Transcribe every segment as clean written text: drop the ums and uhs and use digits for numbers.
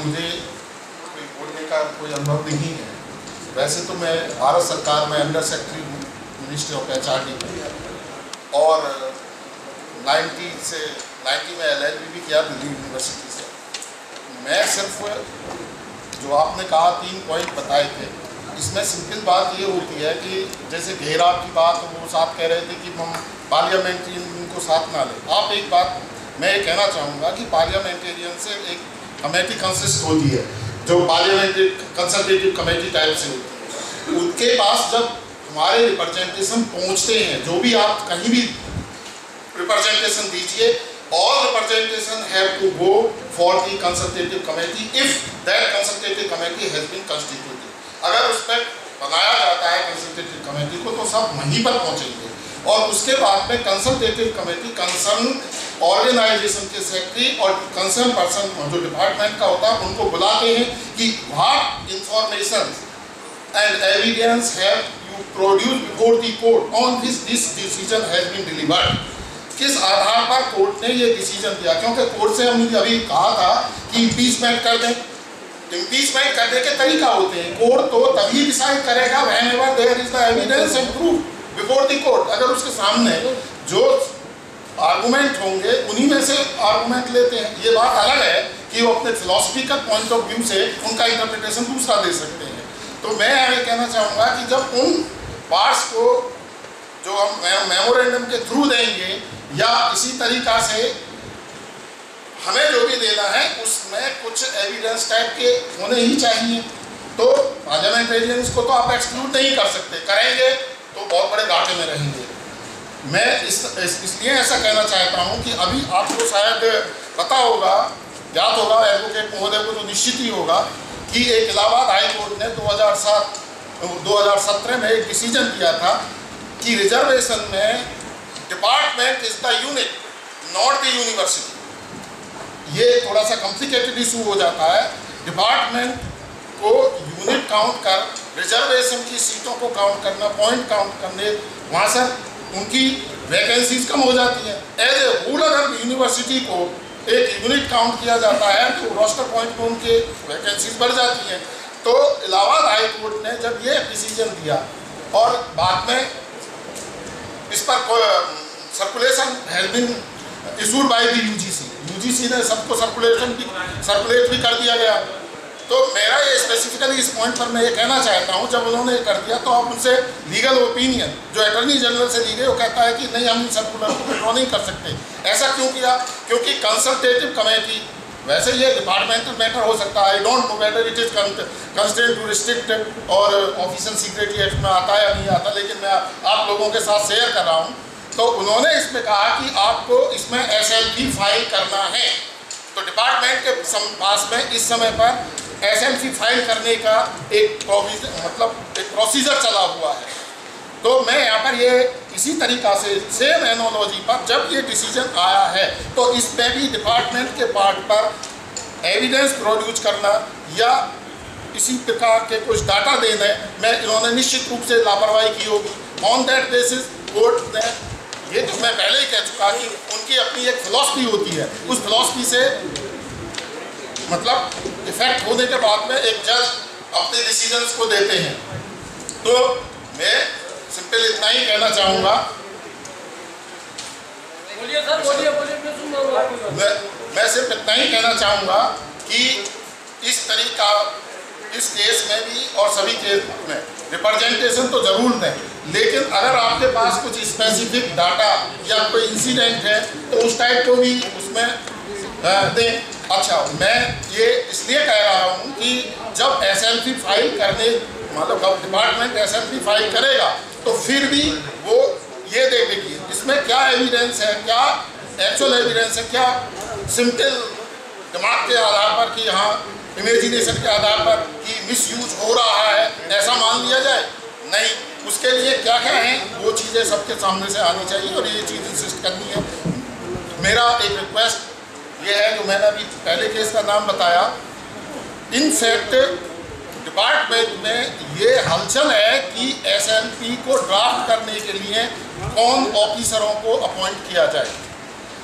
मुझे कोई बोलने का कोई अनुभव नहीं है। वैसे तो मैं भारत सरकार में अंडर सेक्रेटरी हूँ मिनिस्ट्री ऑफ HRD में, और 90 में LLB भी किया दिल्ली यूनिवर्सिटी से। मैं सिर्फ जो आपने कहा 3 पॉइंट बताए थे, इसमें सिंपल बात ये होती है कि जैसे घेराव की बात वो साथ कह रहे थे कि हम पार्लियामेंटेरियन को साथ ना लें। आप एक बात मैं ये कहना चाहूँगा कि पार्लियामेंटेरियन से एक कमेटी कंसिस्ट होती है जो पार्लियामेंट्री कंसल्टेटिव कमेटी टाइप से होती है। उनके पास जब हमारे रिप्रेजेंटेशन पहुँचते हैं, जो भी आप कहीं भी रिप्रेजेंटेशन दीजिए, all representation have to go for the consultative committee if that consultative committee has been constituted। अगर उस पर बनाया जाता है consultative committee को तो सब वहीं पर पहुंचेंगे, और उसके बाद में consultative committee कंसर्न ऑर्गेनाइजेशन के सेक्रेटरी और कंसर्न पर्सन जो डिपार्टमेंट का होता है उनको बुलाते हैं कि what information and evidence have you produced before the court on which this decision has been delivered। किस आधार पर कोर्ट ने ये डिसीजन दिया, क्योंकि कोर्ट से हमने अभी कहा था कि इम्पीचमेंट कर दें। इम्पीचमेंट करने के तरीका होते हैं, कोर्ट तो तभी डिसाइड करेगा whenever there is the evidence and proof before the court. अगर उसके सामने जो आर्गूमेंट होंगे उन्हीं में से आर्गूमेंट लेते हैं। ये बात अलग है कि वो अपने फिलोसफिकल पॉइंट ऑफ व्यू से उनका इंटरप्रिटेशन दूसरा दे सकते हैं। तो मैं ये कहना चाहूँगा कि जब उन पार्ट्स को जो हम मेमोरेंडम के थ्रू देंगे या इसी तरीका से हमें जो भी देना है उसमें कुछ एविडेंस टाइप के होने ही चाहिए। तो पार्लियामेंटेरियंस को तो आप एक्सक्लूड नहीं कर सकते, करेंगे तो बहुत बड़े घाटे में रहेंगे। मैं इसलिए ऐसा कहना चाहता हूं कि अभी आपको शायद पता होगा, याद होगा एडवोकेट महोदय को तो निश्चित ही होगा कि एक इलाहाबाद हाई कोर्ट ने 2017 में एक डिसीजन दिया था कि रिजर्वेशन में department is the unit not the university. ये थोड़ा सा कॉम्प्लिकेटेड इशू हो जाता है। डिपार्टमेंट को यूनिट काउंट कर रिजर्वेशन की सीटों को काउंट करना, पॉइंट काउंट करने, वहाँ सर उनकी वैकेंसीज कम हो जाती है। एज ए होल अगर यूनिवर्सिटी को एक यूनिट काउंट किया जाता है तो रोस्टर पॉइंट में उनके वैकेंसीज बढ़ जाती हैं। तो इलाहाबाद हाई कोर्ट ने जब ये डिसीजन दिया और बाद में इस पर circulation has been issued by the UGC ने सबको सर्कुलेट भी कर दिया गया। तो मेरा ये स्पेसिफिकली इस पॉइंट पर मैं ये कहना चाहता हूँ, जब उन्होंने कर दिया तो आप उनसे लीगल ओपिनियन जो अटॉर्नी जनरल से ली गई वो कहता है कि नहीं हम इन सर्कुलर को विड्रॉ नहीं कर सकते। ऐसा क्यों किया? क्योंकि कंसल्टेटिव कमेटी, वैसे ये डिपार्टमेंटल मैटर हो सकता है, I don't know whether it is constraint to restrict और ऑफिशियल सीक्रेटरी एक्ट में आता है या नहीं आता, लेकिन मैं आप लोगों के साथ शेयर कर रहा हूँ। तो उन्होंने इसमें कहा कि आपको इसमें SLP फाइल करना है। तो डिपार्टमेंट के पास में इस समय पर SLP फाइल करने का एक प्रोसीजर चला हुआ है। तो मैं यहाँ पर ये इसी तरीक़ा से सेम एनोलॉजी पर जब ये डिसीजन आया है तो इसमें भी डिपार्टमेंट के पार्ट पर एविडेंस प्रोड्यूस करना या इसी प्रकार के कुछ डाटा देने में इन्होंने निश्चित रूप से लापरवाही की होगी। ऑन दैट बेसिस कोर्ट ने ये जो मैं पहले ही कह चुका कि उनकी अपनी एक फिलॉसफी होती है, उस फिलॉसफी से मतलब इफेक्ट होने के बाद में एक जज अपने डिसीजंस को देते हैं। तो मैं सिंपल इतना ही कहना चाहूँगा। बोलिए सर, बोलिए मैं सुन रहा हूँ। मैं सिर्फ इतना ही कहना चाहूँगा कि इस तरीका इस केस में भी और सभी केस में रिप्रेजेंटेशन तो जरूर दें, लेकिन अगर आपके पास कुछ स्पेसिफिक डाटा या कोई इंसिडेंट है तो उस टाइप को भी उसमें दें। अच्छा, मैं ये इसलिए कह रहा हूँ कि जब SLP फाइल करने मतलब डिपार्टमेंट SLP फाइल करेगा तो फिर भी वो ये देखेगी इसमें क्या एविडेंस है, क्या एक्चुअल एविडेंस है, क्या सिंपल दिमाग के आधार पर कि हाँ इमेजिनेशन के आधार पर कि मिसयूज हो रहा है ऐसा मान लिया जाए। नहीं, उसके लिए क्या क्या है वो चीज़ें सबके सामने से आनी चाहिए और ये चीज़ इंसिस्ट करनी है। मेरा एक रिक्वेस्ट ये है जो मैंने अभी पहले केस का नाम बताया, इनफैक्ट डिपार्टमेंट में ये हलचल है कि SLP को ड्राफ्ट करने के लिए कौन ऑफिसरों को अपॉइंट किया जाए।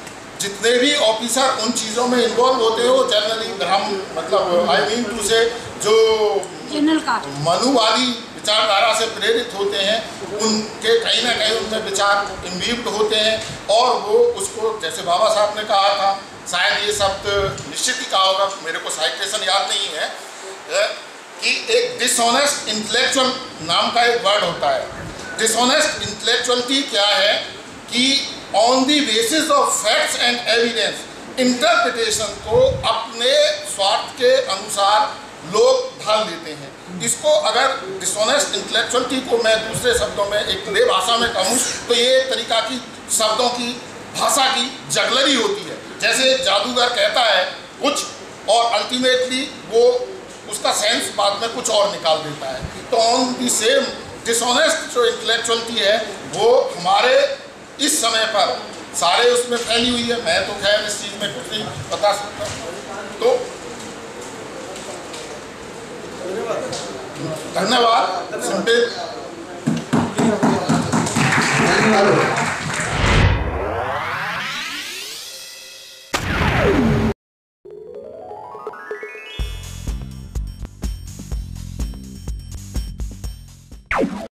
जितने भी ऑफिसर उन चीज़ों में इन्वॉल्व होते हैं वो जनरली मतलब आई मीन टू से जो मनुवादी विचारधारा से प्रेरित होते हैं, उनके कहीं ना कहीं उनमें विचार इम्बीब्ड होते हैं और वो उसको, जैसे बाबा साहब ने कहा था, शायद ये शब्द निश्चित ही कहा होगा, मेरे को साइटेशन याद नहीं है, कि एक डिसऑनेस्ट इंटेलेक्चुअल नाम का एक वर्ड होता है। डिसऑनेस्ट इंटेलेक्चुअलिटी क्या है कि on the basis of facts and evidence interpretation को अपने स्वार्थ के अनुसार लोग ढाल देते हैं। इसको अगर डिसऑनेस्ट इंटेलेक्चुअलिटी को मैं दूसरे शब्दों में एक नई भाषा में कहूँ तो ये एक तरीका की शब्दों की भाषा की जगलरी होती है। जैसे जादूगर कहता है कुछ और अल्टीमेटली वो उसका सेंस बाद में कुछ और निकाल देता है। तो ऑन दी सेम डिसऑनेस्ट जो इंटेलेक्चुअलिटी है वो हमारे इस समय पर सारे उसमें फैली हुई है। मैं तो खैर इस चीज़ में कुछ नहीं बता सकता। तो धन्यवाद।